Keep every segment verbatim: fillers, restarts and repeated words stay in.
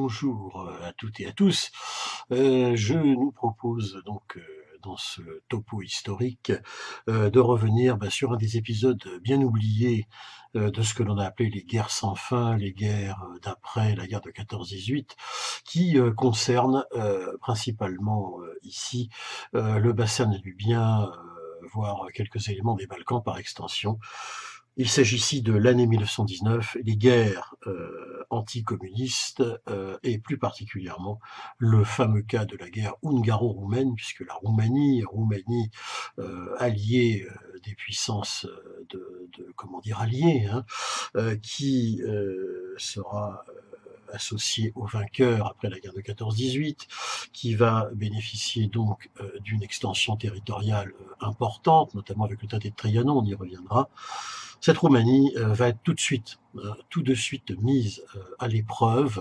bonjour à toutes et à tous. Euh, je nous propose donc, euh, dans ce topo historique, euh, de revenir bah, sur un des épisodes bien oubliés euh, de ce que l'on a appelé les guerres sans fin, les guerres d'après la guerre de quatorze dix-huit, qui euh, concernent euh, principalement euh, ici euh, le bassin nubien, euh, voire quelques éléments des Balkans par extension. Il s'agit ici de l'année mille neuf cent dix-neuf, les guerres euh, anticommunistes euh, et plus particulièrement le fameux cas de la guerre hungaro-roumaine, puisque la Roumanie, Roumanie euh, alliée euh, des puissances euh, de, de comment dire alliées, hein, euh, qui euh, sera euh, associé au vainqueur après la guerre de quatorze dix-huit, qui va bénéficier donc euh, d'une extension territoriale euh, importante, notamment avec le traité de Trianon, on y reviendra. Cette Roumanie euh, va être tout de suite, euh, tout de suite mise euh, à l'épreuve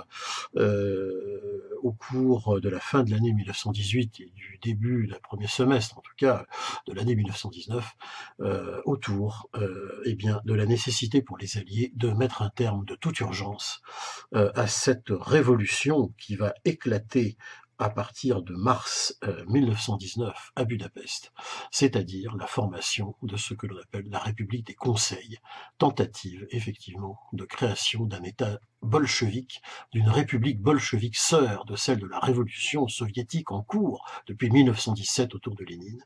euh, au cours de la fin de l'année mille neuf cent dix-huit et du début d'un premier semestre, en tout cas, de l'année mille neuf cent dix-neuf, euh, autour euh, eh bien, de la nécessité pour les Alliés de mettre un terme de toute urgence euh, à cette révolution qui va éclater à partir de mars euh, mille neuf cent dix-neuf à Budapest, c'est-à-dire la formation de ce que l'on appelle la République des Conseils, tentative effectivement de création d'un État bolchevique, d'une république bolchevique sœur de celle de la révolution soviétique en cours depuis mille neuf cent dix-sept autour de Lénine,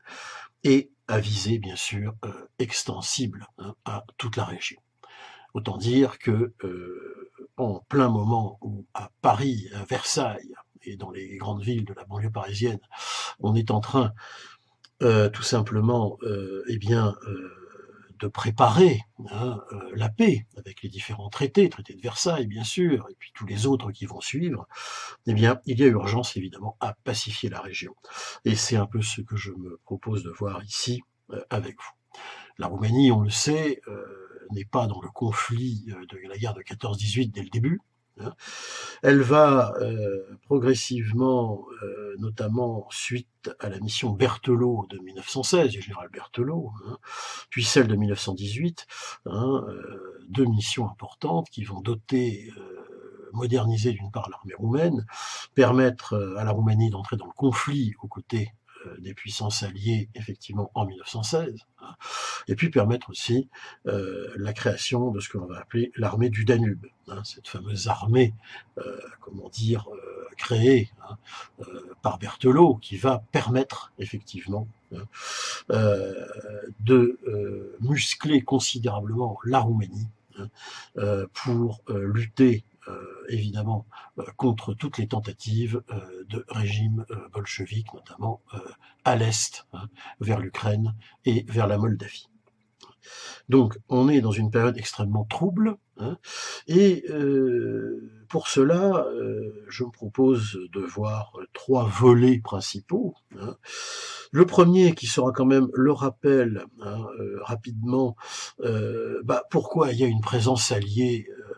et à visée bien sûr euh, extensible hein, à toute la région. Autant dire que euh, en plein moment où à Paris, à Versailles et dans les grandes villes de la banlieue parisienne, on est en train euh, tout simplement euh, eh bien, euh, de préparer hein, euh, la paix avec les différents traités, traité de Versailles bien sûr, et puis tous les autres qui vont suivre, eh bien, il y a urgence évidemment à pacifier la région. Et c'est un peu ce que je me propose de voir ici euh, avec vous. La Roumanie, on le sait, euh, n'est pas dans le conflit de la guerre de quatorze dix-huit dès le début. Hein. Elle va euh, progressivement, euh, notamment suite à la mission Berthelot de mille neuf cent seize, du général Berthelot, hein, puis celle de mille neuf cent dix-huit, hein, euh, deux missions importantes qui vont doter, euh, moderniser d'une part l'armée roumaine, permettre euh, à la Roumanie d'entrer dans le conflit aux côtés des puissances alliées, effectivement, en mille neuf cent seize, hein, et puis permettre aussi euh, la création de ce que l'on va appeler l'armée du Danube, hein, cette fameuse armée, euh, comment dire, euh, créée hein, euh, par Berthelot, qui va permettre, effectivement, hein, euh, de euh, muscler considérablement la Roumanie hein, euh, pour euh, lutter Euh, évidemment euh, contre toutes les tentatives euh, de régime euh, bolchevique, notamment euh, à l'est, hein, vers l'Ukraine et vers la Moldavie. Donc on est dans une période extrêmement trouble, hein, et euh, pour cela, euh, je me propose de voir trois volets principaux. Hein. Le premier qui sera quand même le rappel hein, euh, rapidement, euh, bah, pourquoi il y a une présence alliée euh,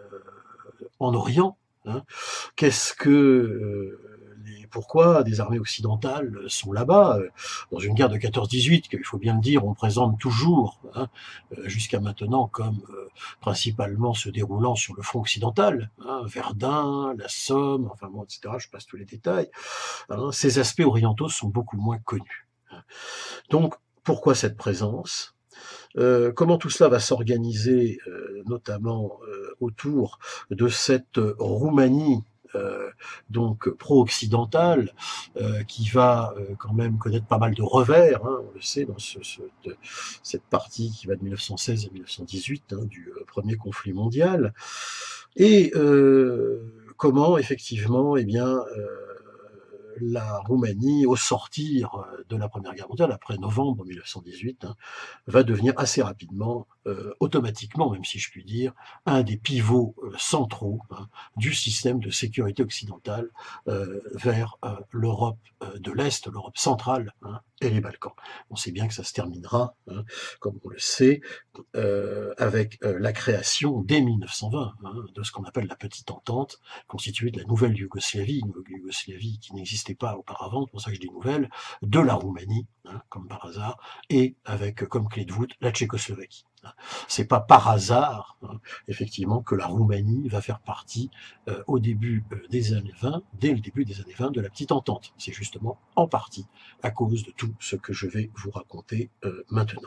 en Orient, hein. Qu'est-ce que euh, les, pourquoi des armées occidentales sont là-bas euh, dans une guerre de quatorze dix-huit, qu'il faut bien le dire, on présente toujours hein, euh, jusqu'à maintenant comme euh, principalement se déroulant sur le front occidental, hein, Verdun, la Somme, enfin bon, et cetera. Je passe tous les détails. Hein, ces aspects orientaux sont beaucoup moins connus. Hein. Donc, pourquoi cette présence ? Euh, comment tout cela va s'organiser, euh, notamment euh, autour de cette Roumanie euh, donc pro-occidentale, euh, qui va euh, quand même connaître pas mal de revers, hein, on le sait, dans ce, ce, de, cette partie qui va de mille neuf cent seize à mille neuf cent dix-huit, hein, du euh, premier conflit mondial, et euh, comment effectivement, eh bien, euh, la Roumanie, au sortir de la Première Guerre mondiale, après novembre mille neuf cent dix-huit, hein, va devenir assez rapidement, euh, automatiquement, même si je puis dire, un des pivots euh, centraux hein, du système de sécurité occidentale euh, vers euh, l'Europe euh, de l'Est, l'Europe centrale hein, et les Balkans. On sait bien que ça se terminera, hein, comme on le sait, euh, avec euh, la création, dès mille neuf cent vingt, hein, de ce qu'on appelle la Petite Entente, constituée de la nouvelle Yougoslavie, une Yougoslavie qui n'existait pas auparavant, c'est pour ça que je dis nouvelle, de la Roumanie, hein, comme par hasard, et avec comme clé de voûte la Tchécoslovaquie. Hein. C'est pas par hasard, hein, effectivement, que la Roumanie va faire partie euh, au début euh, des années vingt, dès le début des années vingt, de la petite entente. C'est justement en partie à cause de tout ce que je vais vous raconter euh, maintenant.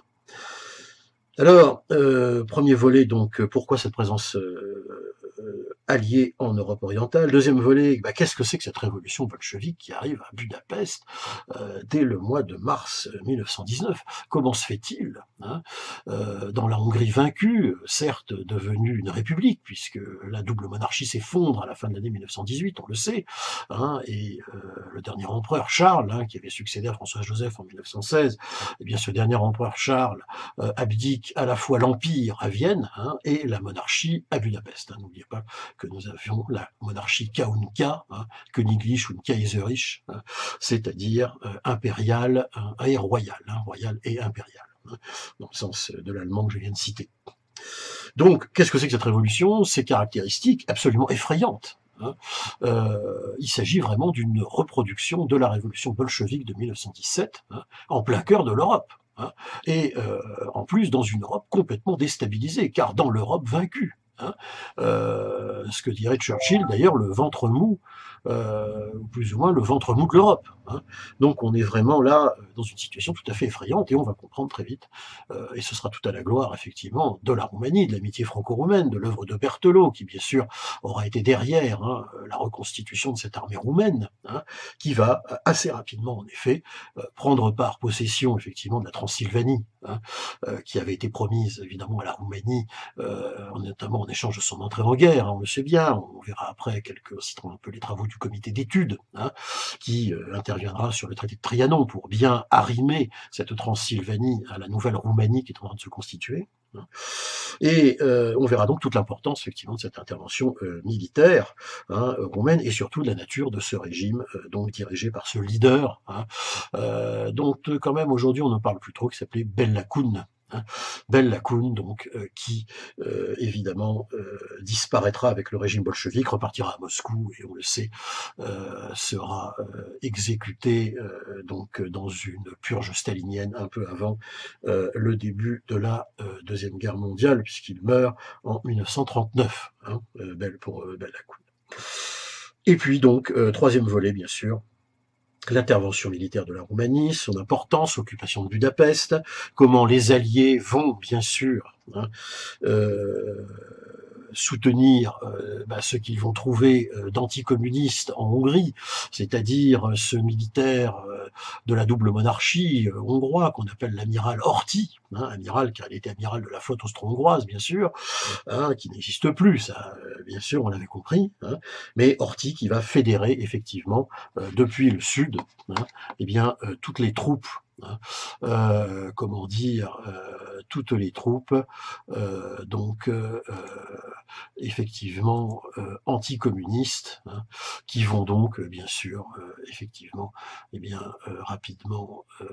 Alors, euh, premier volet, donc, pourquoi cette présence euh, euh, alliée en Europe orientale? Deuxième volet, bah, qu'est-ce que c'est que cette révolution bolchevique qui arrive à Budapest euh, dès le mois de mars mille neuf cent dix-neuf? Comment se fait-il, hein, euh, dans la Hongrie vaincue, certes devenue une république, puisque la double monarchie s'effondre à la fin de l'année mille neuf cent dix-huit, on le sait, hein, et euh, le dernier empereur Charles, hein, qui avait succédé à François-Joseph en mille neuf cent seize, eh bien ce dernier empereur Charles euh, abdique à la fois l'Empire à Vienne, hein, et la monarchie à Budapest. Hein. N'oubliez pas que nous avions la monarchie Kaunka, hein, Königlich und Kaiserisch, hein, c'est-à-dire euh, impériale hein, et royale, hein, royale et impériale, hein, dans le sens de l'allemand que je viens de citer. Donc, qu'est-ce que c'est que cette révolution? Ces caractéristiques absolument effrayantes. Hein. Euh, il s'agit vraiment d'une reproduction de la révolution bolchevique de mille neuf cent dix-sept, hein, en plein cœur de l'Europe. Hein, et euh, en plus dans une Europe complètement déstabilisée, car dans l'Europe vaincue. Hein, euh, ce que dirait Churchill, d'ailleurs, le ventre mou, euh, ou plus ou moins le ventre mou de l'Europe. Hein. Donc on est vraiment là dans une situation tout à fait effrayante, et on va comprendre très vite, euh, et ce sera tout à la gloire, effectivement, de la Roumanie, de l'amitié franco-roumaine, de l'œuvre de Berthelot, qui bien sûr aura été derrière hein, la reconstitution de cette armée roumaine, hein, qui va assez rapidement, en effet, euh, prendre part, possession, effectivement, de la Transylvanie, hein, euh, qui avait été promise, évidemment, à la Roumanie, euh, notamment en échange de son entrée en guerre, hein, on le sait bien, on verra après, quelques, citons un peu les travaux du comité d'études, hein, qui euh, interviendra sur le traité de Trianon pour bien arrimer cette Transylvanie à la nouvelle Roumanie qui est en train de se constituer. Hein. Et euh, on verra donc toute l'importance, effectivement, de cette intervention euh, militaire hein, roumaine, et surtout de la nature de ce régime, euh, donc dirigé par ce leader, hein, euh, dont euh, quand même aujourd'hui on ne parle plus trop, qui s'appelait Bela Kun. Hein, Bela Kun, donc, euh, qui euh, évidemment euh, disparaîtra avec le régime bolchevique, repartira à Moscou et on le sait, euh, sera euh, exécuté euh, donc dans une purge stalinienne un peu avant euh, le début de la euh, deuxième guerre mondiale, puisqu'il meurt en mille neuf cent trente-neuf, hein, euh, pour euh, Bela Kun. Et puis donc euh, troisième volet, bien sûr, l'intervention militaire de la Roumanie, son importance, l'occupation de Budapest, comment les Alliés vont, bien sûr, hein, euh, soutenir euh, bah, ce qu'ils vont trouver euh, d'anticommunistes en Hongrie, c'est-à-dire euh, ce militaire euh, de la double monarchie euh, hongrois qu'on appelle l'amiral Horthy, hein, amiral car il était amiral de la flotte austro-hongroise, bien sûr, hein, qui n'existe plus, ça, euh, bien sûr, on l'avait compris, hein, mais Horthy qui va fédérer effectivement euh, depuis le sud, hein, eh bien euh, toutes les troupes. Hein, euh, comment dire, euh, toutes les troupes, euh, donc euh, effectivement euh, anticommunistes, hein, qui vont donc euh, bien sûr, euh, effectivement, eh bien euh, rapidement euh,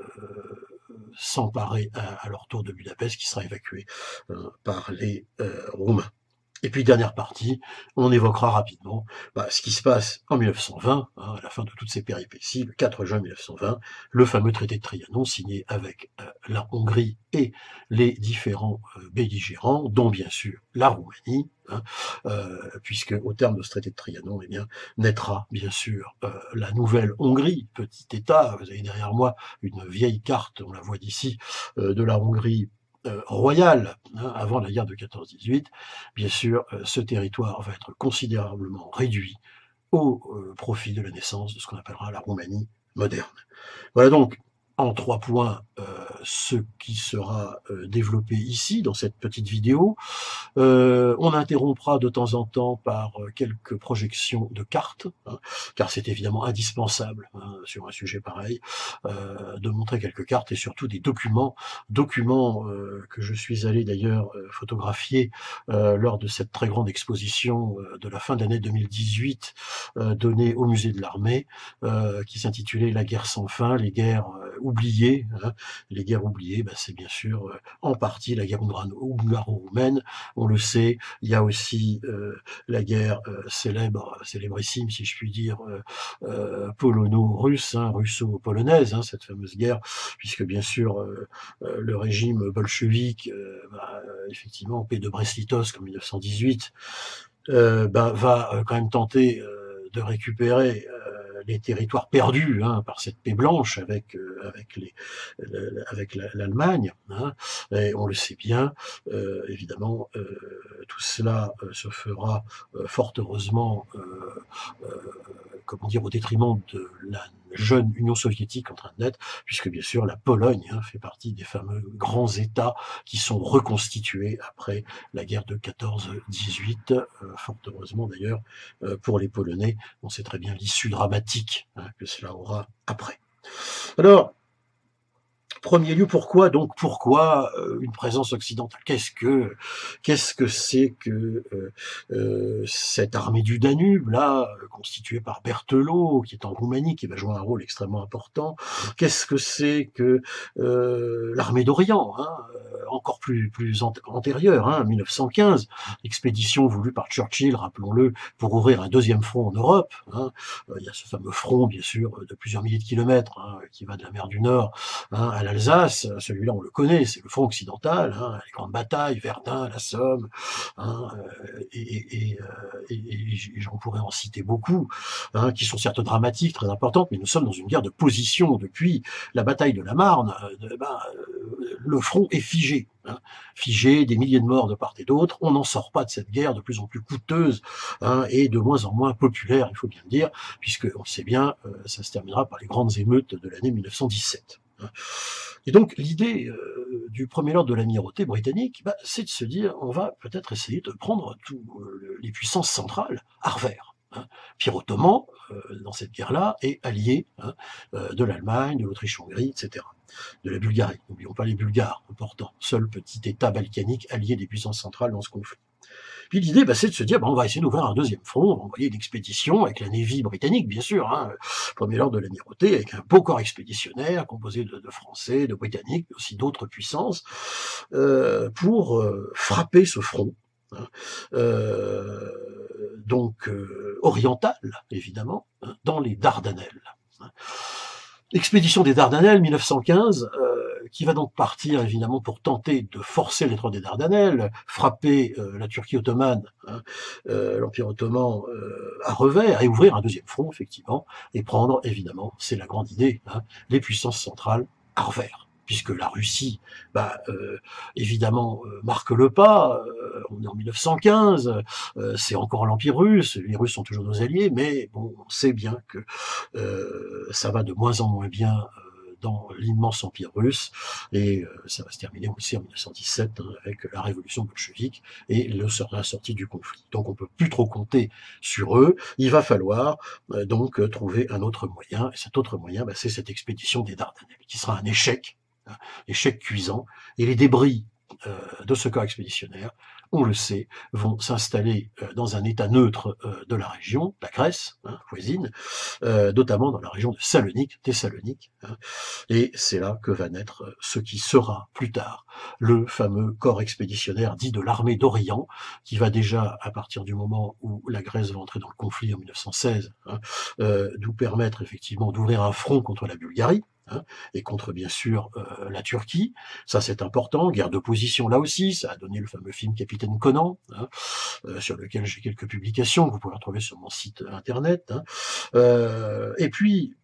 s'emparer à, à leur tour de Budapest, qui sera évacué euh, par les euh, Roumains. Et puis, dernière partie, on évoquera rapidement bah, ce qui se passe en mille neuf cent vingt, hein, à la fin de toutes ces péripéties, le quatre juin mille neuf cent vingt, le fameux traité de Trianon signé avec euh, la Hongrie et les différents euh, belligérants, dont bien sûr la Roumanie, hein, euh, puisque au terme de ce traité de Trianon, eh bien, naîtra bien sûr euh, la nouvelle Hongrie, petit État. Vous avez derrière moi une vieille carte, on la voit d'ici, euh, de la Hongrie Euh, royale, hein, avant la guerre de quatorze dix-huit, bien sûr, euh, ce territoire va être considérablement réduit au euh, profit de la naissance de ce qu'on appellera la Roumanie moderne. Voilà donc, en trois points, euh, ce qui sera euh, développé ici, dans cette petite vidéo. Euh, on interrompra de temps en temps par euh, quelques projections de cartes, hein, car c'est évidemment indispensable hein, sur un sujet pareil, euh, de montrer quelques cartes et surtout des documents, documents euh, que je suis allé d'ailleurs euh, photographier euh, lors de cette très grande exposition euh, de la fin de l'année deux mille dix-huit, euh, donnée au musée de l'armée, euh, qui s'intitulait La guerre sans fin, les guerres euh, oubliées, hein. Les guerres oubliées, bah, c'est bien sûr euh, en partie la guerre hungaro-roumaine, on le sait. Il y a aussi euh, la guerre euh, célèbre, célébrissime si je puis dire, euh, euh, polono-russe, hein, russo-polonaise, hein, cette fameuse guerre, puisque bien sûr euh, euh, le régime bolchevique, euh, bah, effectivement, paix de Brest-Litovsk en mille neuf cent dix-huit, euh, bah, va euh, quand même tenter euh, de récupérer euh, les territoires perdus hein, par cette paix blanche avec euh, avec les le- avec la- l'Allemagne. Hein, et on le sait bien, euh, évidemment, euh, tout cela euh, se fera euh, fort heureusement, euh, euh, comment dire, au détriment de la jeune Union soviétique en train de naître, puisque bien sûr la Pologne hein, fait partie des fameux grands États qui sont reconstitués après la guerre de quatorze dix-huit, euh, fort heureusement d'ailleurs euh, pour les Polonais, on sait très bien l'issue dramatique hein, que cela aura après. Alors, premier lieu, pourquoi donc pourquoi euh, une présence occidentale? Qu'est-ce que qu'est-ce que c'est que euh, euh, cette armée du Danube là, euh, constituée par Berthelot, qui est en Roumanie, qui va jouer un rôle extrêmement important? Qu'est-ce que c'est que euh, l'armée d'Orient, hein, euh, encore plus plus ant antérieure, hein, mille neuf cent quinze, expédition voulue par Churchill, rappelons-le, pour ouvrir un deuxième front en Europe. Hein. Euh, il y a ce fameux front, bien sûr, de plusieurs milliers de kilomètres, hein, qui va de la mer du Nord hein, à l'Alsace, celui-là on le connaît, c'est le front occidental, hein, les grandes batailles, Verdun, la Somme, hein, euh, et, et, et, euh, et, et j'en pourrais en citer beaucoup, hein, qui sont certes dramatiques, très importantes, mais nous sommes dans une guerre de position depuis la bataille de la Marne. Euh, ben, euh, le front est figé, hein, figé, des milliers de morts de part et d'autre. On n'en sort pas de cette guerre de plus en plus coûteuse hein, et de moins en moins populaire, il faut bien le dire, puisque on sait bien, euh, ça se terminera par les grandes émeutes de l'année mille neuf cent dix-sept. Et donc l'idée euh, du premier ordre de l'amirauté britannique, bah, c'est de se dire on va peut-être essayer de prendre toutes euh, les puissances centrales à revers. Hein. Pierre Ottoman, euh, dans cette guerre-là, est allié hein, euh, de l'Allemagne, de l'Autriche-Hongrie, et cetera. De la Bulgarie, n'oublions pas les Bulgares, important, seul petit État balkanique allié des puissances centrales dans ce conflit. Puis l'idée, bah, c'est de se dire, bah, on va essayer d'ouvrir un deuxième front, on va envoyer une expédition avec la Navy britannique, bien sûr, hein, premier ordre de l'amirauté, avec un beau corps expéditionnaire composé de, de Français, de Britanniques, mais aussi d'autres puissances, euh, pour euh, frapper ce front. Hein, euh, donc euh, oriental, évidemment, hein, dans les Dardanelles. Hein. Expédition des Dardanelles, mille neuf cent quinze, euh, qui va donc partir évidemment pour tenter de forcer l'étroit des Dardanelles, frapper euh, la Turquie ottomane, hein, euh, l'Empire ottoman euh, à revers, et ouvrir un deuxième front, effectivement, et prendre, évidemment, c'est la grande idée, hein, les puissances centrales à revers. Puisque la Russie, bah, euh, évidemment, euh, marque le pas, euh, on est en mille neuf cent quinze, euh, c'est encore l'Empire russe, les Russes sont toujours nos alliés, mais bon, on sait bien que euh, ça va de moins en moins bien euh, dans l'immense empire russe, et euh, ça va se terminer aussi en mille neuf cent dix-sept hein, avec la révolution bolchevique et le, la sortie du conflit. Donc on peut plus trop compter sur eux, il va falloir euh, donc euh, trouver un autre moyen, et cet autre moyen, bah, c'est cette expédition des Dardanelles, qui sera un échec, hein, échec cuisant, et les débris euh, de ce corps expéditionnaire, on le sait, vont s'installer euh, dans un état neutre euh, de la région, la Grèce, hein, voisine, euh, notamment dans la région de Salonique, Thessalonique, hein, et c'est là que va naître euh, ce qui sera plus tard le fameux corps expéditionnaire dit de l'armée d'Orient, qui va déjà, à partir du moment où la Grèce va entrer dans le conflit en mille neuf cent seize, hein, euh, nous permettre effectivement d'ouvrir un front contre la Bulgarie, Hein, et contre bien sûr euh, la Turquie. Ça c'est important, guerre d'opposition là aussi, ça a donné le fameux film Capitaine Conan, hein, euh, sur lequel j'ai quelques publications que vous pouvez retrouver sur mon site internet. Hein. Euh, et puis,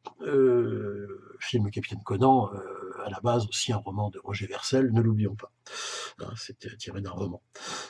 euh, film Capitaine Conan, euh, à la base aussi un roman de Roger Vercel, ne l'oublions pas. Hein, c'était tiré d'un roman.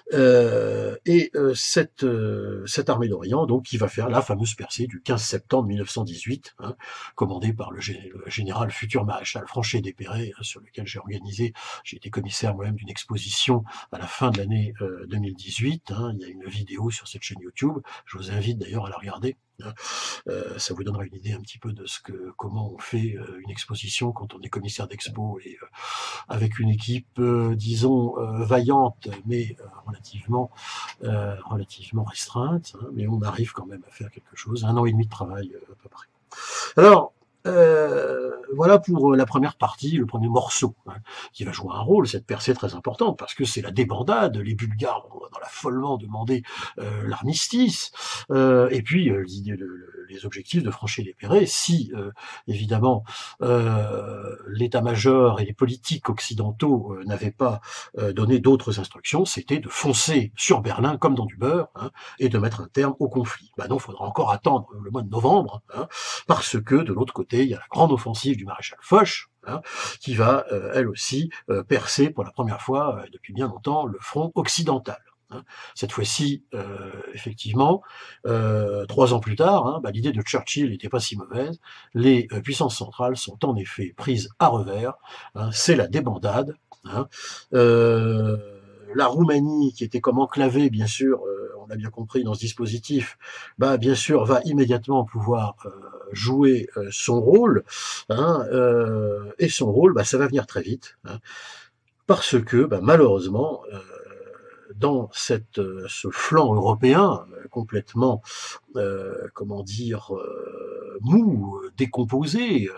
Euh, et euh, cette, euh, cette armée d'Orient, donc, qui va faire la fameuse percée du quinze septembre mille neuf cent dix-huit, hein, commandée par le, gé le général futur maréchal Franchet Despéré, hein, sur lequel j'ai organisé, j'ai été commissaire moi-même d'une exposition à la fin de l'année euh, deux mille dix-huit. Hein, il y a une vidéo sur cette chaîne YouTube. Je vous invite d'ailleurs à la regarder. Hein. Euh, ça vous donnera une idée un petit peu de ce que, comment on fait euh, une exposition quand on est commissaire d'expo et euh, avec une équipe, euh, disons, euh, vaillante, mais euh, relativement, euh, relativement restreinte. Hein, mais on arrive quand même à faire quelque chose. Un an et demi de travail euh, à peu près. Alors, Euh, voilà pour la première partie, le premier morceau, hein, qui va jouer un rôle, cette percée très importante, parce que c'est la débandade, les Bulgares vont dans l'affolement demander euh, l'armistice, euh, et puis euh, l'idée, le, le, les objectifs de Franchet-Lépéré, si euh, évidemment euh, l'état-major et les politiques occidentaux euh, n'avaient pas euh, donné d'autres instructions, c'était de foncer sur Berlin comme dans du beurre, hein, et de mettre un terme au conflit. Ben non, il faudra encore attendre le mois de novembre, hein, parce que de l'autre côté, il y a la grande offensive du maréchal Foch, hein, qui va, euh, elle aussi, euh, percer pour la première fois euh, depuis bien longtemps le front occidental. Hein. Cette fois-ci, euh, effectivement, euh, trois ans plus tard, hein, bah, l'idée de Churchill n'était pas si mauvaise. Les euh, puissances centrales sont en effet prises à revers. Hein, c'est la débandade. Hein. Euh, la Roumanie, qui était comme enclavée, bien sûr, euh, on l'a bien compris dans ce dispositif, bah, bien sûr, va immédiatement pouvoir euh, jouer euh, son rôle. Hein, euh, et son rôle, bah, ça va venir très vite. Hein, parce que, bah, malheureusement, euh, dans cette, euh, ce flanc européen euh, complètement, euh, comment dire, euh, mou, décomposé, euh,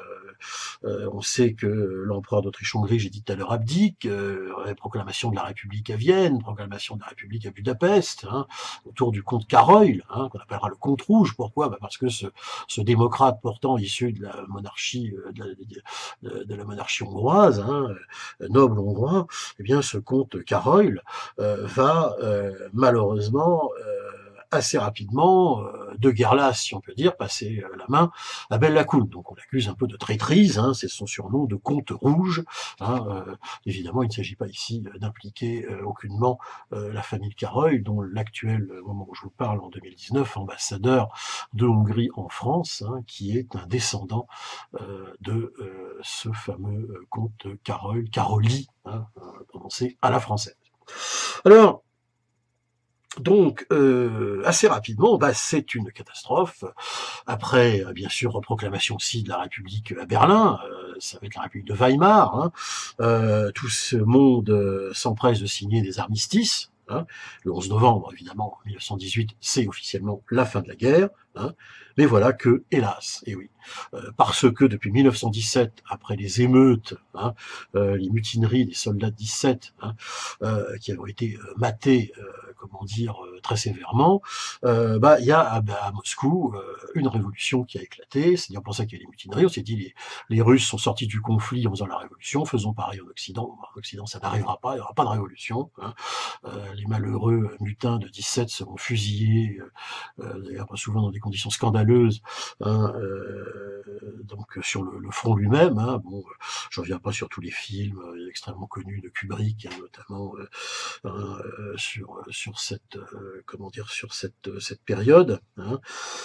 euh, on sait que l'empereur d'Autriche-Hongrie, j'ai dit tout à l'heure, abdique, euh, proclamation de la République à Vienne, proclamation de la République à Budapest, hein, autour du comte Karoly, hein, qu'on appellera le comte rouge. Pourquoi? Bah parce que ce, ce démocrate pourtant issu de la monarchie, de la, de, de la monarchie hongroise, hein, noble hongrois, eh bien ce comte Karoly euh, va euh, malheureusement euh, assez rapidement, euh, de guerre lasse, si on peut dire, passer euh, la main à Bella Kun. Donc on l'accuse un peu de traîtrise, hein, c'est son surnom de comte rouge. Hein, euh, évidemment, il ne s'agit pas ici d'impliquer euh, aucunement euh, la famille Karoly, dont l'actuel, au moment où je vous parle, en deux mille dix-neuf, ambassadeur de Hongrie en France, hein, qui est un descendant euh, de euh, ce fameux euh, comte Karoly, Karoly, hein, prononcé à la française. Alors, donc, euh, assez rapidement, bah, c'est une catastrophe. Après, bien sûr, proclamation aussi de la République à Berlin, euh, ça va être la République de Weimar. Hein. Euh, tout ce monde euh, s'empresse de signer des armistices. Hein. Le onze novembre, évidemment, mille neuf cent dix-huit, c'est officiellement la fin de la guerre. Hein. Mais voilà que, hélas, et oui, euh, parce que depuis mille neuf cent dix-sept, après les émeutes, hein, euh, les mutineries des soldats de dix-sept, hein, euh, qui ont été euh, matés, euh, comment dire, euh, très sévèrement, euh, bah, il y a à, bah, à Moscou euh, une révolution qui a éclaté. C'est dire pour ça qu'il y a les mutineries. On s'est dit les, les Russes sont sortis du conflit en faisant la révolution, faisons pareil en Occident. En Occident, ça n'arrivera pas, il n'y aura pas de révolution. Hein. Euh, les malheureux mutins de dix-sept seront fusillés, euh, d'ailleurs souvent dans des conditions scandaleuses, hein, euh, donc sur le, le front lui-même. Hein. Bon, je reviens pas sur tous les films euh, extrêmement connus de Kubrick, hein, notamment euh, euh, sur sur cette euh, comment dire sur cette cette période. Hein.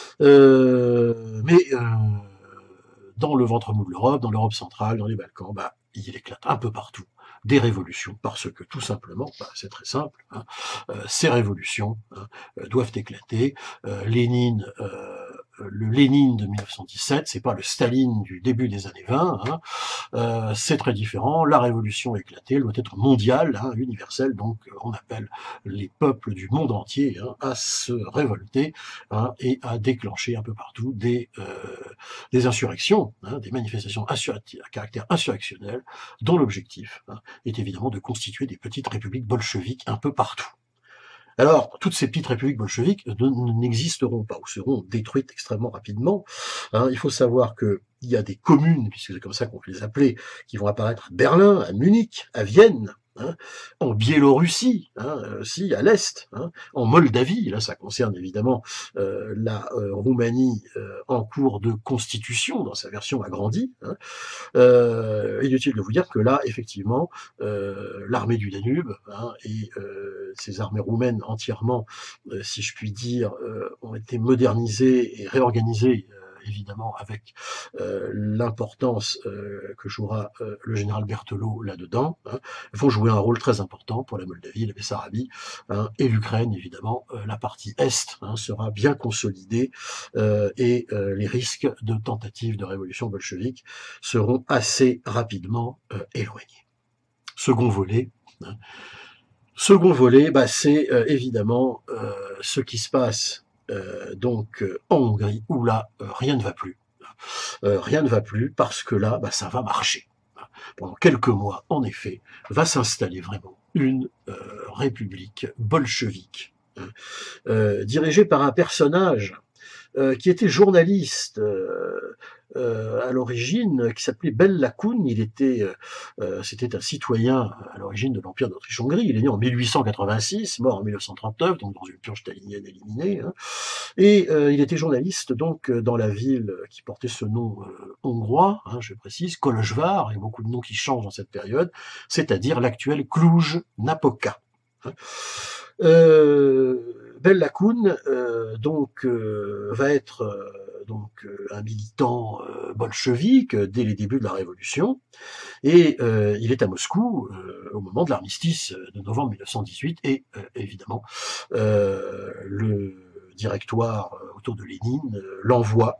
Euh, mais euh, dans le ventre mou de l'Europe, dans l'Europe centrale, dans les Balkans, bah, il éclate un peu partout des révolutions, parce que tout simplement, bah, c'est très simple, hein, euh, ces révolutions hein, doivent éclater. Euh, Lénine, euh, le Lénine de mille neuf cent dix-sept, c'est pas le Staline du début des années vingt, hein, euh, c'est très différent. La révolution éclatée, elle doit être mondiale, hein, universelle, donc on appelle les peuples du monde entier hein, à se révolter hein, et à déclencher un peu partout des, euh, des insurrections, hein, des manifestations à caractère insurrectionnel, dont l'objectif hein, est évidemment de constituer des petites républiques bolcheviques un peu partout. Alors, toutes ces petites républiques bolcheviques n'existeront pas ou seront détruites extrêmement rapidement. Hein, il faut savoir qu'il y a des communes, puisque c'est comme ça qu'on peut les appeler, qui vont apparaître à Berlin, à Munich, à Vienne, hein, en Biélorussie, hein, aussi à l'est, hein, en Moldavie, là ça concerne évidemment euh, la euh, Roumanie euh, en cours de constitution, dans sa version agrandie. Hein. Euh, inutile de vous dire que là, effectivement, euh, l'armée du Danube hein, et euh, ces armées roumaines entièrement, euh, si je puis dire, euh, ont été modernisées et réorganisées évidemment avec euh, l'importance euh, que jouera euh, le général Berthelot là-dedans, hein, vont jouer un rôle très important pour la Moldavie, la Bessarabie, hein, et l'Ukraine, évidemment. Euh, la partie Est hein, sera bien consolidée euh, et euh, les risques de tentatives de révolution bolchevique seront assez rapidement euh, éloignés. Second volet, hein, second volet, bah, c'est euh, évidemment euh, ce qui se passe Euh, donc euh, en Hongrie, où là, euh, rien ne va plus. Euh, rien ne va plus parce que là, bah, ça va marcher. Pendant quelques mois, en effet, va s'installer vraiment une euh, république bolchevique, hein, euh, dirigée par un personnage euh, qui était journaliste euh, euh, à l'origine, qui s'appelait Bel Lakoun. Il était, euh, c'était un citoyen à l'origine de l'Empire d'Autriche-Hongrie. Il est né en mille huit cent quatre-vingt-six, mort en mille neuf cent trente-neuf, donc dans une purge stalinienne éliminée. Hein. Et euh, il était journaliste donc dans la ville qui portait ce nom euh, hongrois, hein, je précise, Kolozsvár, il y a beaucoup de noms qui changent dans cette période, c'est-à-dire l'actuel Cluj-Napoca. Hein. Euh, Bel Lakoun, euh, donc, euh, va être euh, donc euh, un militant euh, bolchevique dès les débuts de la Révolution, et euh, il est à Moscou euh, au moment de l'armistice de novembre mille neuf cent dix-huit, et euh, évidemment, euh, le directoire autour de Lénine euh, l'envoie,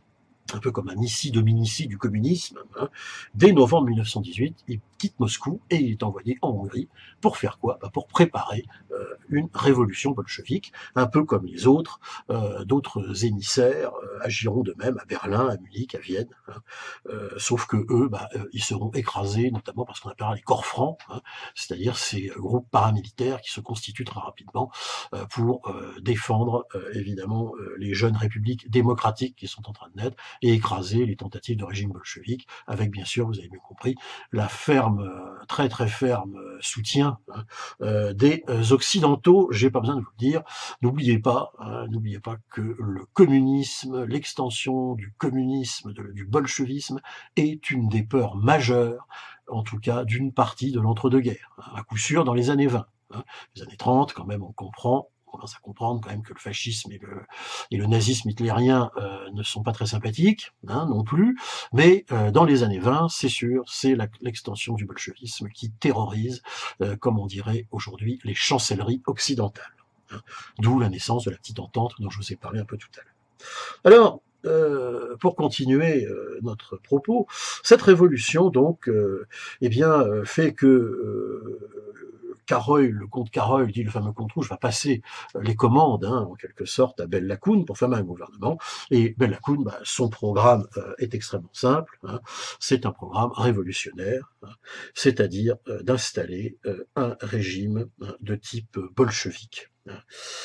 un peu comme un Nissi Dominici du communisme, hein. Dès novembre mille neuf cent dix-huit, il quitte Moscou et il est envoyé en Hongrie pour faire quoi? Bah pour préparer euh, une révolution bolchevique, un peu comme les autres, euh, d'autres émissaires euh, agiront de même à Berlin, à Munich, à Vienne, hein. Euh, sauf que eux, bah, euh, ils seront écrasés, notamment parce qu'on appelle les corps francs, hein, c'est-à-dire ces groupes paramilitaires qui se constituent très rapidement euh, pour euh, défendre euh, évidemment euh, les jeunes républiques démocratiques qui sont en train de naître, et écraser les tentatives de régime bolchevique, avec bien sûr, vous avez bien compris, la ferme, très très ferme soutien hein, euh, des Occidentaux. J'ai pas besoin de vous le dire. N'oubliez pas, hein, n'oubliez pas que le communisme, l'extension du communisme, de, du bolchevisme, est une des peurs majeures, en tout cas d'une partie de l'entre-deux-guerres, hein, à coup sûr dans les années vingt. Hein. Les années trente, quand même, on comprend. On commence à comprendre quand même que le fascisme et le, et le nazisme hitlérien euh, ne sont pas très sympathiques, hein, non plus, mais euh, dans les années vingt, c'est sûr, c'est l'extension du bolchevisme qui terrorise, euh, comme on dirait aujourd'hui, les chancelleries occidentales. Hein, d'où la naissance de la petite entente dont je vous ai parlé un peu tout à l'heure. Alors, euh, pour continuer euh, notre propos, cette révolution donc, euh, eh bien, euh, fait que euh, Carreuil, le comte Carreuil, dit le fameux comte rouge, va passer les commandes, hein, en quelque sorte, à Bel Lakoun pour former un gouvernement. Et Bel Lakoun, bah, son programme euh, est extrêmement simple. Hein, c'est un programme révolutionnaire, hein, c'est-à-dire euh, d'installer euh, un régime hein, de type bolchevique. Hein,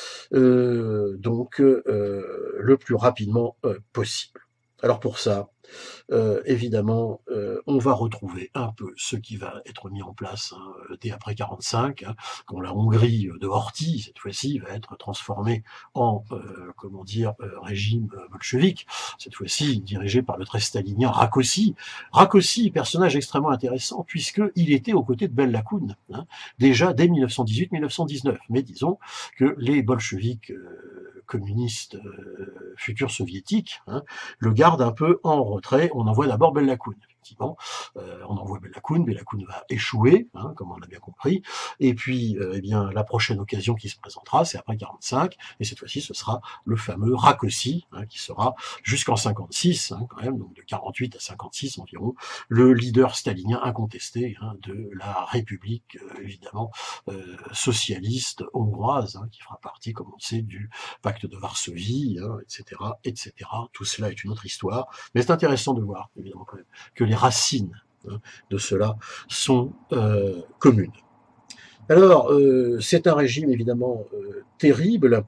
euh, donc, euh, le plus rapidement euh, possible. Alors pour ça, Euh, évidemment, euh, on va retrouver un peu ce qui va être mis en place hein, dès après quarante-cinq, hein, quand la Hongrie de Horthy, cette fois-ci, va être transformée en, euh, comment dire, euh, régime bolchevique, cette fois-ci dirigé par le très stalinien Rákosi. Rákosi, personnage extrêmement intéressant, puisqu'il était aux côtés de Bel Lakoun, hein, déjà dès mille neuf cent dix-huit mille neuf cent dix-neuf. Mais disons que les bolcheviques euh, communistes euh, futurs soviétiques hein, le gardent un peu en retrait. On envoie d'abord Bel Lakoun. Effectivement, euh, on envoie Bel Lakoun, Bel Lakoun va échouer, hein, comme on l'a bien compris, et puis euh, eh bien la prochaine occasion qui se présentera, c'est après quarante-cinq, et cette fois-ci ce sera le fameux Rákosi, hein, qui sera jusqu'en cinquante-six, hein, quand même, donc de quarante-huit à cinquante-six environ, le leader stalinien incontesté hein, de la République, euh, évidemment, euh, socialiste hongroise, hein, qui fera partie, comme on sait, du pacte de Varsovie, hein, et cetera, et cetera. Tout cela est une autre histoire, mais c'est intéressant de voir, évidemment, quand même, que les racines hein, de cela sont euh, communes. Alors, euh, c'est un régime évidemment euh, terrible.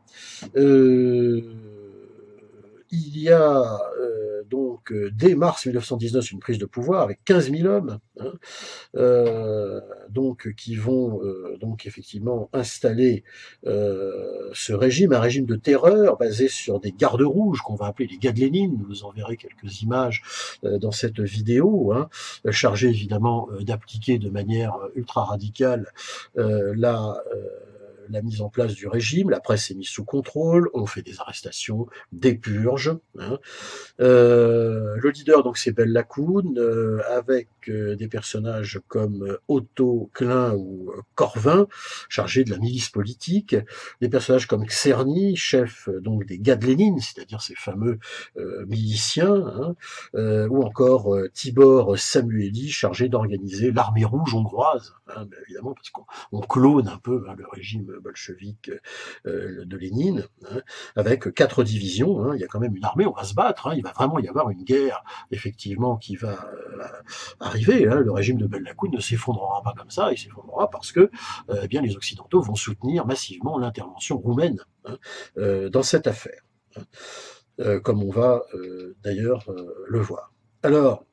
Euh, il y a euh, donc euh, dès mars mille neuf cent dix-neuf une prise de pouvoir avec quinze mille hommes, hein, euh, donc qui vont euh, donc effectivement installer euh, ce régime, un régime de terreur basé sur des gardes rouges qu'on va appeler les gars de Lénine. Vous en verrez quelques images euh, dans cette vidéo, hein, chargés évidemment euh, d'appliquer de manière ultra radicale euh, la euh, la mise en place du régime, la presse est mise sous contrôle, on fait des arrestations, des purges. Hein. Euh, le leader, donc, c'est Bel Lakoun, euh, avec euh, des personnages comme euh, Otto Klein ou euh, Corvin, chargés de la milice politique, des personnages comme Czerny, chef euh, donc des gars de Lénine, c'est-à-dire ces fameux euh, miliciens, hein, euh, ou encore euh, Tibor Samueli, chargé d'organiser l'armée rouge hongroise, hein, évidemment, parce qu'on on clone un peu hein, le régime bolchevique euh, de Lénine, hein, avec quatre divisions. Hein, il y a quand même une armée, on va se battre. Hein, il va vraiment y avoir une guerre, effectivement, qui va euh, arriver. Hein, le régime de Bella-Kun ne s'effondrera pas comme ça, il s'effondrera parce que euh, eh bien les Occidentaux vont soutenir massivement l'intervention roumaine hein, euh, dans cette affaire, hein, euh, comme on va euh, d'ailleurs euh, le voir. Alors,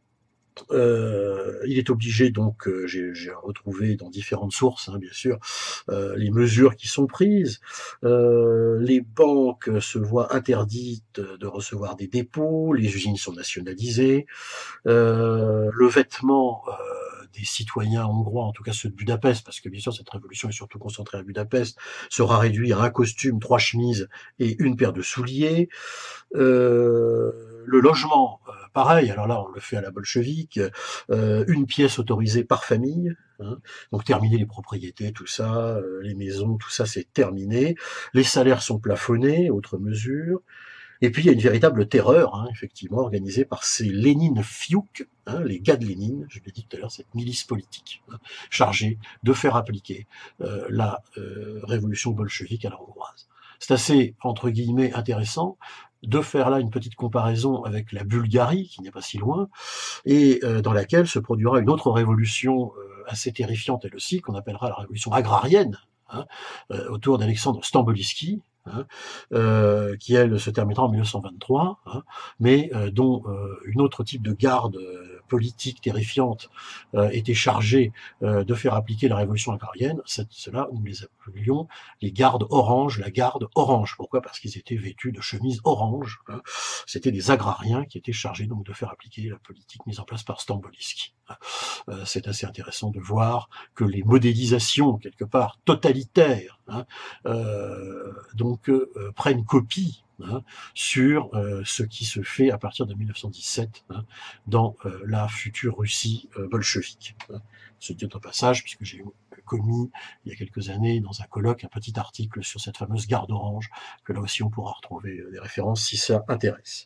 Euh, il est obligé donc, euh, j'ai retrouvé dans différentes sources, hein, bien sûr, euh, les mesures qui sont prises. Euh, les banques se voient interdites de recevoir des dépôts, les usines sont nationalisées, euh, le vêtement euh, des citoyens hongrois, en tout cas ceux de Budapest, parce que bien sûr cette révolution est surtout concentrée à Budapest, sera réduit à un costume, trois chemises et une paire de souliers. Euh, le logement, euh, pareil, alors là on le fait à la bolchevique, euh, une pièce autorisée par famille, hein, donc terminer les propriétés, tout ça, euh, les maisons, tout ça c'est terminé. Les salaires sont plafonnés, autre mesure. Et puis il y a une véritable terreur, hein, effectivement, organisée par ces Lénine Fiouk, hein, les gars de Lénine, je l'ai dit tout à l'heure, cette milice politique, hein, chargée de faire appliquer euh, la euh, révolution bolchevique à la hongroise. C'est assez, entre guillemets, intéressant de faire là une petite comparaison avec la Bulgarie, qui n'est pas si loin, et euh, dans laquelle se produira une autre révolution euh, assez terrifiante elle aussi, qu'on appellera la révolution agrarienne, hein, euh, autour d'Alexandre Stambolijski, hein, euh, qui elle se terminera en mille neuf cent vingt-trois, hein, mais euh, dont euh, une autre type de garde euh, politique terrifiante euh, était chargée euh, de faire appliquer la révolution agrarienne. Cela, nous les appelions les gardes orange, la garde orange. Pourquoi? Parce qu'ils étaient vêtus de chemises orange. Hein. C'était des agrariens qui étaient chargés donc de faire appliquer la politique mise en place par Stambolijski. Euh, c'est assez intéressant de voir que les modélisations, quelque part, totalitaires, hein, euh, donc euh, prennent copie hein, sur euh, ce qui se fait à partir de mille neuf cent dix-sept hein, dans euh, la future Russie euh, bolchevique. Hein. Ce dit au passage, puisque j'ai commis il y a quelques années dans un colloque un petit article sur cette fameuse garde orange, que là aussi on pourra retrouver des références si ça intéresse.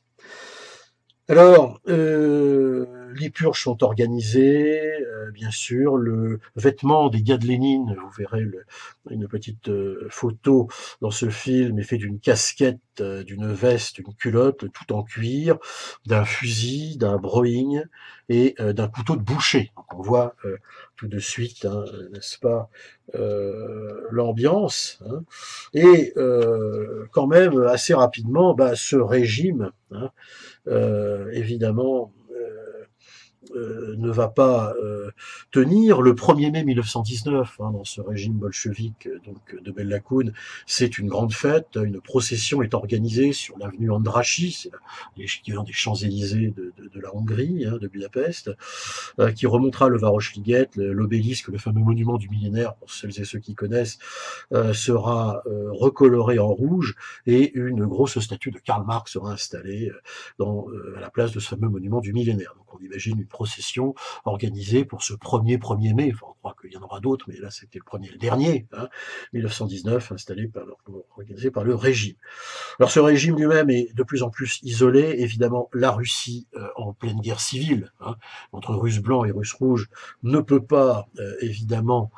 Alors, euh, les purges sont organisées, euh, bien sûr, le vêtement des gars de Lénine, vous verrez le, une petite euh, photo dans ce film, est fait d'une casquette, euh, d'une veste, d'une culotte, tout en cuir, d'un fusil, d'un broing et euh, d'un couteau de boucher. Donc on voit euh, tout de suite, hein, n'est-ce pas, euh, l'ambiance, hein, et euh, quand même assez rapidement, bah, ce régime, hein, Euh, évidemment, euh, euh, ne va pas euh, tenir. Le premier mai mille neuf cent dix-neuf, hein, dans ce régime bolchevique donc de Bella-Kun, c'est une grande fête. Une procession est organisée sur l'avenue Andrássy, c'est l'équivalent des Champs-Élysées de, de, de la Hongrie, hein, de Budapest, euh, qui remontera le Városliget, l'obélisque, le fameux monument du millénaire, pour celles et ceux qui connaissent, euh, sera euh, recoloré en rouge, et une grosse statue de Karl Marx sera installée dans, euh, à la place de ce fameux monument du millénaire. Donc on imagine une procession organisée pour ce premier premier mai, enfin on croit qu'il y en aura d'autres, mais là c'était le premier et le dernier, hein, mille neuf cent dix-neuf, installé par, organisé par le régime. Alors ce régime lui-même est de plus en plus isolé, évidemment la Russie euh, en pleine guerre civile, hein, entre Russes blancs et Russes rouges, ne peut pas euh, évidemment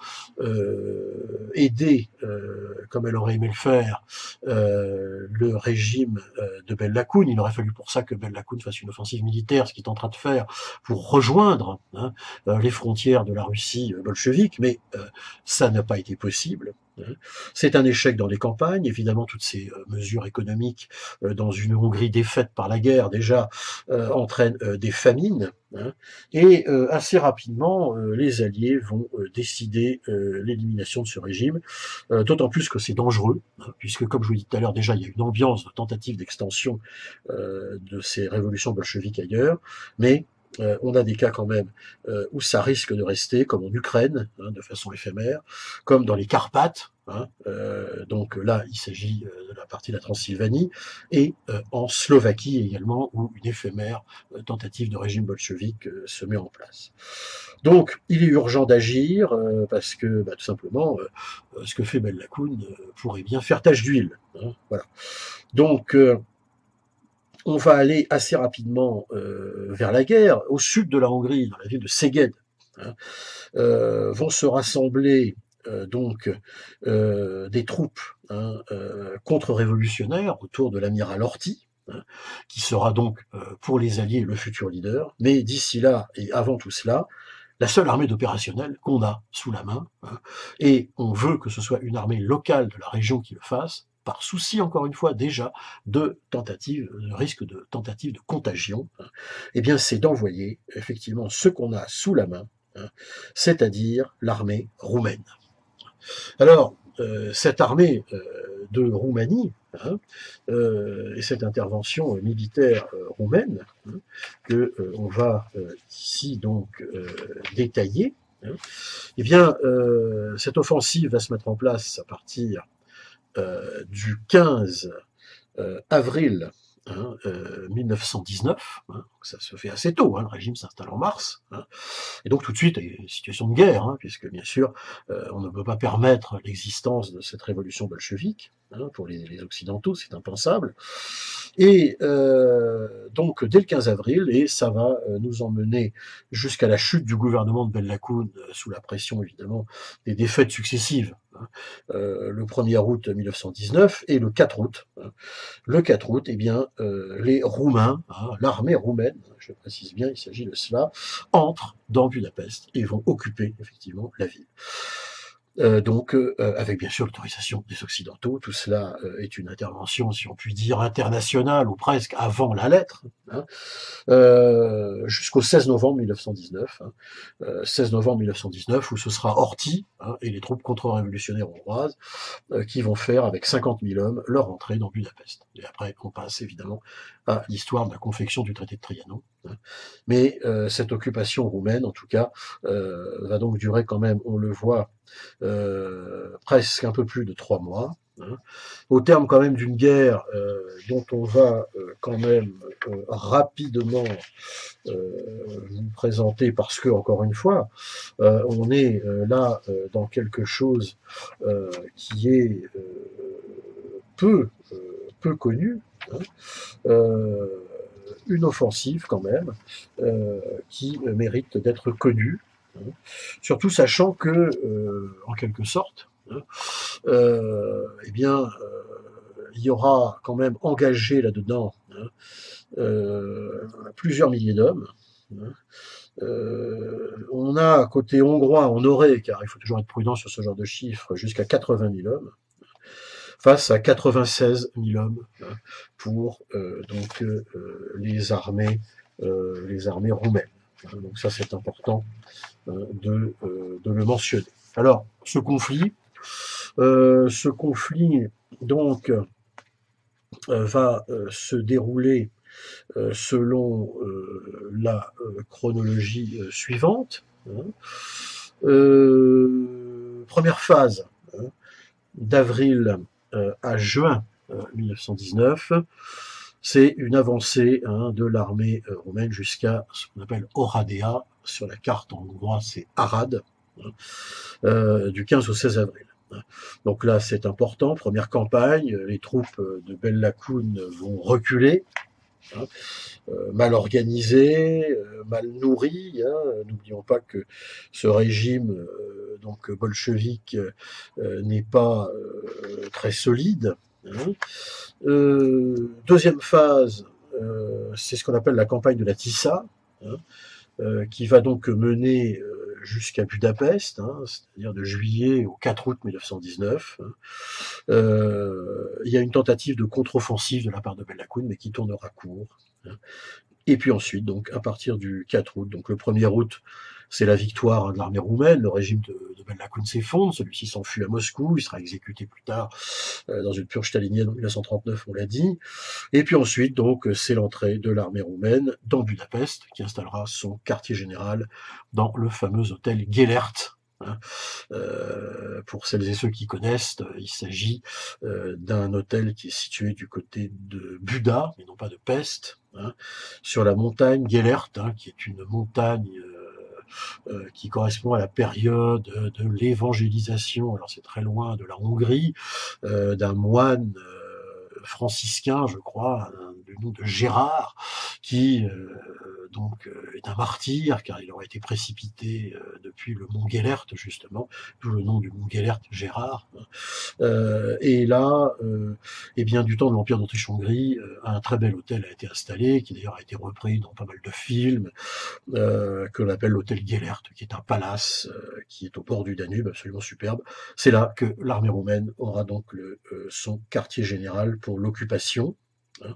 euh, aider, euh, comme elle aurait aimé le faire, euh, le régime euh, de Bella-Kun. Il aurait fallu pour ça que Bella-Kun fasse une offensive militaire, ce qu'il est en train de faire, pour rejoindre hein, les frontières de la Russie bolchevique, mais euh, ça n'a pas été possible. C'est un échec dans les campagnes, évidemment toutes ces euh, mesures économiques euh, dans une Hongrie défaite par la guerre déjà euh, entraînent euh, des famines, hein, et euh, assez rapidement euh, les Alliés vont euh, décider euh, l'élimination de ce régime, euh, d'autant plus que c'est dangereux, hein, puisque comme je vous l'ai dit tout à l'heure déjà il y a une ambiance de tentative d'extension euh, de ces révolutions bolcheviques ailleurs, mais Euh, on a des cas quand même euh, où ça risque de rester, comme en Ukraine, hein, de façon éphémère, comme dans les Carpates, hein, euh, donc là il s'agit euh, de la partie de la Transylvanie, et euh, en Slovaquie également, où une éphémère euh, tentative de régime bolchevique euh, se met en place. Donc il est urgent d'agir, euh, parce que bah, tout simplement, euh, ce que fait Bella-Kun euh, pourrait bien faire tache d'huile. Hein, voilà. Donc euh, on va aller assez rapidement euh, vers la guerre. Au sud de la Hongrie, dans la ville de Szeged, hein, euh, vont se rassembler euh, donc euh, des troupes hein, euh, contre-révolutionnaires autour de l'amiral Horthy, hein, qui sera donc euh, pour les Alliés le futur leader. Mais d'ici là et avant tout cela, la seule armée d'opérationnels qu'on a sous la main, hein, et on veut que ce soit une armée locale de la région qui le fasse, par souci, encore une fois, déjà, de tentative, de risque de tentative de contagion, hein, eh bien, c'est d'envoyer, effectivement, ce qu'on a sous la main, hein, c'est-à-dire l'armée roumaine. Alors, euh, cette armée euh, de Roumanie, hein, euh, et cette intervention euh, militaire euh, roumaine, hein, que euh, on va euh, ici donc euh, détailler, hein, eh bien, euh, cette offensive va se mettre en place à partir euh, du quinze euh, avril hein, euh, mille neuf cent dix-neuf, hein, ça se fait assez tôt, hein, le régime s'installe en mars, hein, et donc tout de suite, il y a une situation de guerre, hein, puisque bien sûr, euh, on ne peut pas permettre l'existence de cette révolution bolchevique, hein, pour les, les Occidentaux, c'est impensable, et euh, donc dès le quinze avril, et ça va euh, nous emmener jusqu'à la chute du gouvernement de Bella Kun, euh, sous la pression évidemment des défaites successives, hein, euh, le premier août mille neuf cent dix-neuf et le quatre août, hein, le quatre août, eh bien, euh, les Roumains, hein, l'armée roumaine, je précise bien, il s'agit de cela, entrent dans Budapest et vont occuper effectivement la ville. Euh, donc, euh, avec bien sûr l'autorisation des Occidentaux, tout cela euh, est une intervention, si on peut dire, internationale, ou presque avant la lettre, hein, euh, jusqu'au seize novembre mille neuf cent dix-neuf, hein, euh, seize novembre mille neuf cent dix-neuf, où ce sera Horthy hein, et les troupes contre-révolutionnaires hongroises euh, qui vont faire, avec cinquante mille hommes, leur entrée dans Budapest. Et après, on passe évidemment à l'histoire de la confection du traité de Trianon. Hein. Mais euh, cette occupation roumaine, en tout cas, euh, va donc durer quand même, on le voit, euh, presque un peu plus de trois mois. Hein, au terme quand même d'une guerre euh, dont on va euh, quand même euh, rapidement euh, vous présenter, parce que, encore une fois, euh, on est euh, là euh, dans quelque chose euh, qui est euh, peu, euh, peu connu, hein, euh, une offensive quand même, euh, qui mérite d'être connue, hein, surtout sachant que, euh, en quelque sorte, hein, euh, eh bien, euh, il y aura quand même engagé là-dedans hein, euh, plusieurs milliers d'hommes. Hein. Euh, on a, côté hongrois, on aurait, car il faut toujours être prudent sur ce genre de chiffres, jusqu'à quatre-vingt mille hommes, face à quatre-vingt-seize mille hommes hein, pour euh, donc euh, les armées, euh, les armées roumaines. Hein, donc ça, c'est important euh, de, euh, de le mentionner. Alors, ce conflit, euh, ce conflit donc euh, va euh, se dérouler euh, selon euh, la euh, chronologie euh, suivante. Hein. Euh, première phase, hein, d'avril euh, à juin euh, mille neuf cent dix-neuf, c'est une avancée hein, de l'armée euh, roumaine jusqu'à ce qu'on appelle Oradea, sur la carte en hongrois c'est Arad, hein, euh, du quinze au seize avril. Donc là c'est important, première campagne, les troupes de Bella Kun vont reculer, hein, euh, mal organisé, euh, mal nourri. Hein. N'oublions pas que ce régime euh, donc bolchevique euh, n'est pas euh, très solide. Hein. Euh, deuxième phase, euh, c'est ce qu'on appelle la campagne de la Tissa, hein, euh, qui va donc mener euh, jusqu'à Budapest, hein, c'est-à-dire de juillet au quatre août mille neuf cent dix-neuf. Hein. Euh, il y a une tentative de contre-offensive de la part de Bella Kun, mais qui tournera court. Hein. Et puis ensuite, donc à partir du quatre août, donc le premier août, c'est la victoire hein, de l'armée roumaine, le régime de, de Bella Kun s'effondre, celui-ci s'enfuit à Moscou, il sera exécuté plus tard euh, dans une purge stalinienne en mille neuf cent trente-neuf, on l'a dit. Et puis ensuite, donc, c'est l'entrée de l'armée roumaine dans Budapest, qui installera son quartier général dans le fameux hôtel Gellert. Hein. Euh, pour celles et ceux qui connaissent, il s'agit euh, d'un hôtel qui est situé du côté de Buda, mais non pas de Pest, hein, sur la montagne Gellert, hein, qui est une montagne euh, euh, qui correspond à la période de l'évangélisation, alors c'est très loin de la Hongrie, euh, d'un moine euh, franciscain, je crois, du nom de Gérard, qui euh, donc euh, est un martyr, car il aurait été précipité euh, depuis le mont Gellert, justement, d'où le nom du mont Gellert, Gérard. Euh, et là, euh, eh bien, du temps de l'Empire d'Autriche-Hongrie, euh, un très bel hôtel a été installé, qui d'ailleurs a été repris dans pas mal de films, euh, que l'on appelle l'hôtel Gellert, qui est un palace euh, qui est au bord du Danube, absolument superbe. C'est là que l'armée roumaine aura donc le, euh, son quartier général pour l'occupation. Hein.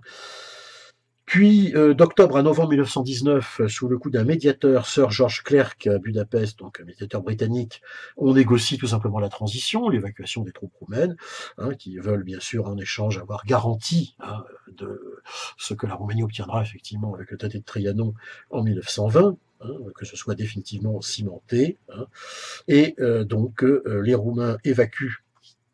Puis, euh, d'octobre à novembre mille neuf cent dix-neuf, sous le coup d'un médiateur, Sir George Clerk, à Budapest, donc un médiateur britannique, on négocie tout simplement la transition, l'évacuation des troupes roumaines, hein, qui veulent bien sûr en échange avoir garantie hein, de ce que la Roumanie obtiendra effectivement avec le traité de Trianon en mille neuf cent vingt. Hein, que ce soit définitivement cimenté. Hein. Et euh, donc, euh, les Roumains évacuent,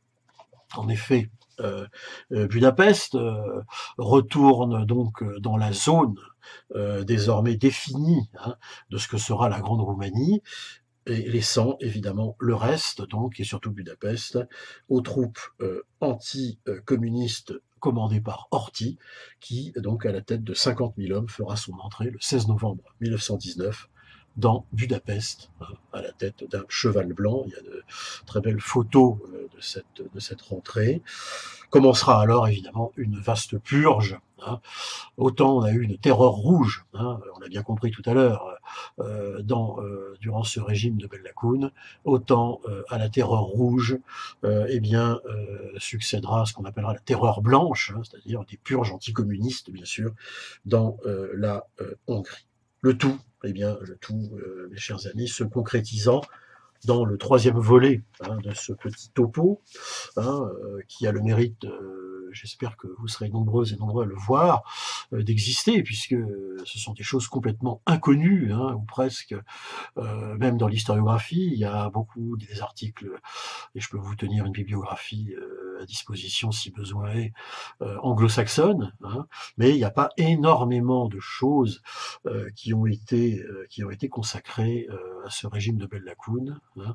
en effet, Euh, euh, Budapest, euh, retourne donc dans la zone euh, désormais définie hein, de ce que sera la Grande Roumanie, et laissant évidemment le reste, donc, et surtout Budapest, aux troupes euh, anti-communistes commandées par Horthy, qui, donc, à la tête de cinquante mille hommes, fera son entrée le seize novembre mille neuf cent dix-neuf dans Budapest, hein, à la tête d'un cheval blanc. Il y a de très belles photos euh, de cette, de cette rentrée. Commencera alors évidemment une vaste purge. Hein. Autant on a eu une terreur rouge, hein, on l'a bien compris tout à l'heure, euh, dans, euh, durant ce régime de Bella-Kun, autant euh, à la terreur rouge, euh, eh bien, euh, succédera ce qu'on appellera la terreur blanche, hein, c'est-à-dire des purges anticommunistes, bien sûr, dans euh, la euh, Hongrie. Le tout, eh bien, le tout, euh, mes chers amis, se concrétisant dans le troisième volet hein, de ce petit topo, hein, euh, qui a le mérite, euh, j'espère que vous serez nombreuses et nombreux à le voir, euh, d'exister, puisque ce sont des choses complètement inconnues, hein, ou presque, euh, même dans l'historiographie, il y a beaucoup des articles, et je peux vous tenir une bibliographie euh, à disposition si besoin est, euh, anglo-saxonne, hein, mais il n'y a pas énormément de choses euh, qui ont été euh, qui ont été consacrées euh, à ce régime de Bella-Kun, hein,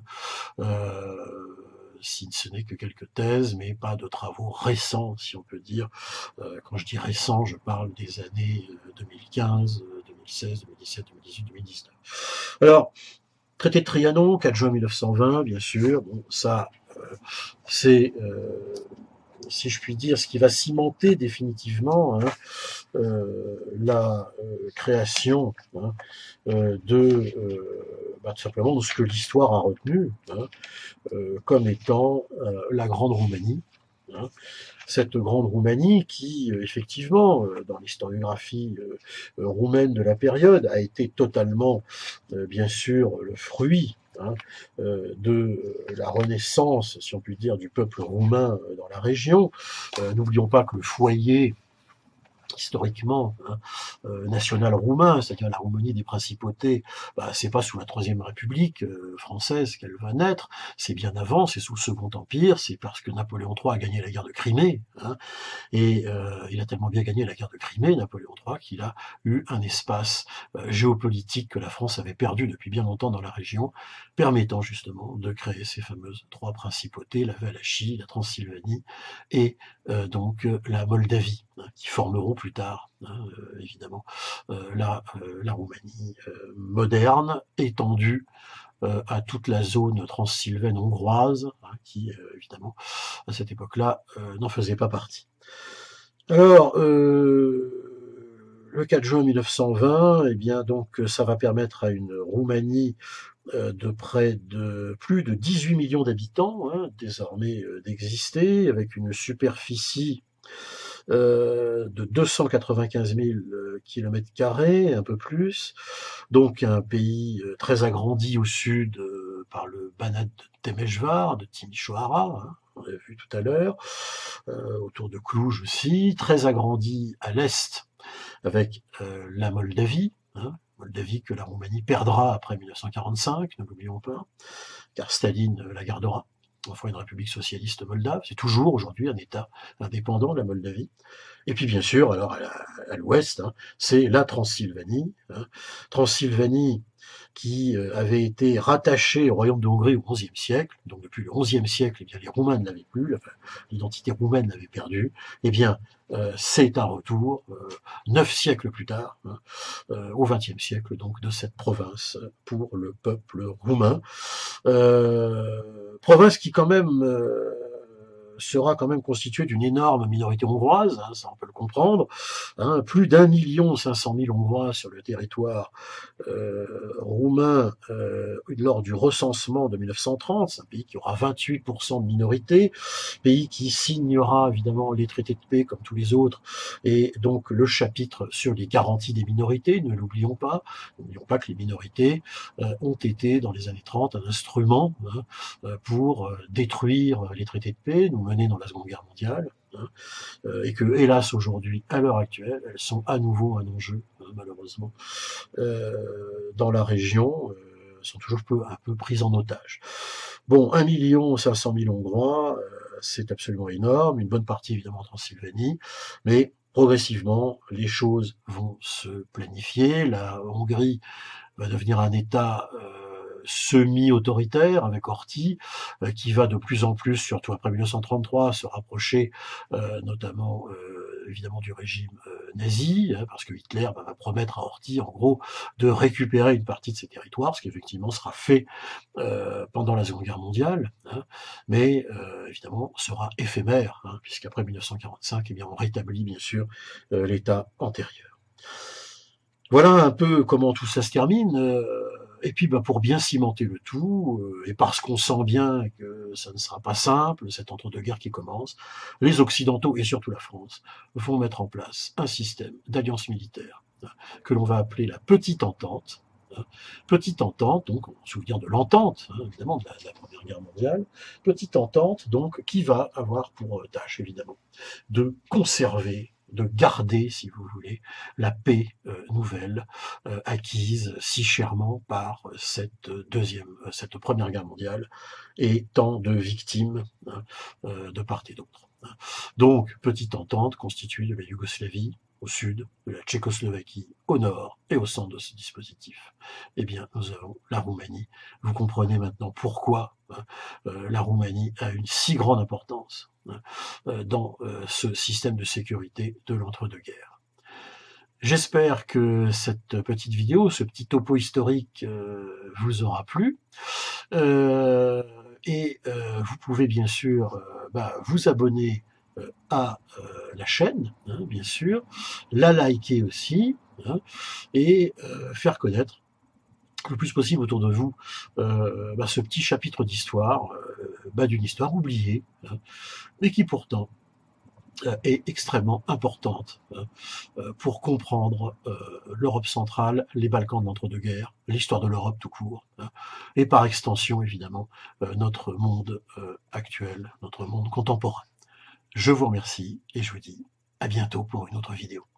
euh, si ce n'est que quelques thèses, mais pas de travaux récents, si on peut dire. Euh, quand je dis récents, je parle des années deux mille quinze, deux mille seize, deux mille dix-sept, deux mille dix-huit, deux mille dix-neuf. Alors, traité de Trianon, quatre juin mille neuf cent vingt, bien sûr, bon, ça, euh, c'est, euh, si je puis dire, ce qui va cimenter définitivement hein, euh, la euh, création hein, euh, de, euh, bah, tout simplement de ce que l'histoire a retenu hein, euh, comme étant euh, la Grande Roumanie. Hein. Cette Grande Roumanie qui, euh, effectivement, euh, dans l'historiographie euh, euh, roumaine de la période, a été totalement, euh, bien sûr, le fruit hein, euh, de euh, la renaissance, si on peut dire, du peuple roumain euh, dans la région. Euh, N'oublions pas que le foyer historiquement hein, euh, national roumain, c'est-à-dire la Roumanie des principautés, bah, c'est pas sous la Troisième République euh, française qu'elle va naître, c'est bien avant, c'est sous le Second Empire, c'est parce que Napoléon trois a gagné la guerre de Crimée, hein, et euh, il a tellement bien gagné la guerre de Crimée, Napoléon trois, qu'il a eu un espace euh, géopolitique que la France avait perdu depuis bien longtemps dans la région, permettant justement de créer ces fameuses trois principautés, la Valachie, la Transylvanie et euh, donc euh, la Moldavie, hein, qui formeront plus tard, hein, euh, évidemment, euh, la, euh, la Roumanie euh, moderne, étendue euh, à toute la zone transylvaine hongroise, hein, qui, euh, évidemment, à cette époque-là, euh, n'en faisait pas partie. Alors, euh, le quatre juin mille neuf cent vingt, eh bien, donc, ça va permettre à une Roumanie euh, de près de plus de dix-huit millions d'habitants, hein, désormais euh, d'exister, avec une superficie euh, de deux cent quatre-vingt-quinze mille kilomètres carrés, un peu plus, donc un pays euh, très agrandi au sud euh, par le Banat de Temeshvar, de Timișoara, hein, on l'a vu tout à l'heure, euh, autour de Cluj aussi, très agrandi à l'est avec euh, la Moldavie, hein, Moldavie que la Roumanie perdra après mille neuf cent quarante-cinq, ne l'oublions pas, car Staline la gardera. Enfin, une république socialiste moldave, c'est toujours aujourd'hui un État indépendant, la Moldavie. Et puis bien sûr, alors à l'ouest, hein, c'est la Transylvanie. Hein. Transylvanie qui euh, avait été rattaché au royaume de Hongrie au onzième siècle. Donc depuis le onzième siècle, eh bien, les Roumains ne l'avaient plus, enfin, l'identité roumaine l'avait perdue. Eh bien, euh, c'est un retour, euh, neuf siècles plus tard, hein, euh, au vingtième siècle, donc, de cette province pour le peuple roumain. Euh, province qui, quand même, euh, sera quand même constituée d'une énorme minorité hongroise, hein, ça on peut le comprendre, hein, plus d'un million cinq cent mille Hongrois sur le territoire euh, roumain euh, lors du recensement de mille neuf cent trente, c'est un pays qui aura vingt-huit pour cent de minorité, pays qui signera évidemment les traités de paix comme tous les autres, et donc le chapitre sur les garanties des minorités, ne l'oublions pas, n'oublions pas que les minorités euh, ont été dans les années trente un instrument hein, pour euh, détruire les traités de paix, nous mener dans la Seconde Guerre mondiale, hein, euh, et que, hélas, aujourd'hui, à l'heure actuelle, elles sont à nouveau un enjeu, hein, malheureusement, euh, dans la région, euh, sont toujours peu, un peu prises en otage. Bon, un million cinq cent mille Hongrois, euh, c'est absolument énorme, une bonne partie évidemment en Transylvanie, mais progressivement, les choses vont se planifier. La Hongrie va devenir un État euh, semi-autoritaire avec Horthy, euh, qui va de plus en plus, surtout après mille neuf cent trente-trois, se rapprocher euh, notamment euh, évidemment du régime euh, nazi, hein, parce que Hitler bah, va promettre à Horthy en gros de récupérer une partie de ses territoires, ce qui effectivement sera fait euh, pendant la Seconde Guerre mondiale, hein, mais euh, évidemment sera éphémère, hein, puisqu'après mille neuf cent quarante-cinq, eh bien, on rétablit bien sûr euh, l'État antérieur. Voilà un peu comment tout ça se termine. Et puis, bah, pour bien cimenter le tout, et parce qu'on sent bien que ça ne sera pas simple, cette entre-deux-guerres qui commence, les Occidentaux, et surtout la France, vont mettre en place un système d'alliance militaire que l'on va appeler la Petite Entente. Petite Entente, donc, en souvenir de l'entente, hein, évidemment, de la, de la Première Guerre mondiale. Petite Entente, donc, qui va avoir pour tâche, évidemment, de conserver, de garder, si vous voulez, la paix euh, nouvelle euh, acquise si chèrement par cette deuxième, cette première guerre mondiale et tant de victimes hein, euh, de part et d'autre. Donc, petite entente constituée de la Yougoslavie au sud, de la Tchécoslovaquie au nord et au centre de ce dispositif. Eh bien, nous avons la Roumanie. Vous comprenez maintenant pourquoi hein, euh, la Roumanie a une si grande importance hein, euh, dans euh, ce système de sécurité de l'entre-deux-guerres. J'espère que cette petite vidéo, ce petit topo historique euh, vous aura plu. Euh, et euh, vous pouvez bien sûr euh, bah, vous abonner euh, à euh, la chaîne, hein, bien sûr, la liker aussi, hein, et euh, faire connaître le plus possible autour de vous euh, bah, ce petit chapitre d'histoire, euh, bah, d'une histoire oubliée, hein, mais qui pourtant est extrêmement importante pour comprendre l'Europe centrale, les Balkans de l'entre-deux-guerres, l'histoire de l'Europe tout court, et par extension, évidemment, notre monde actuel, notre monde contemporain. Je vous remercie et je vous dis à bientôt pour une autre vidéo.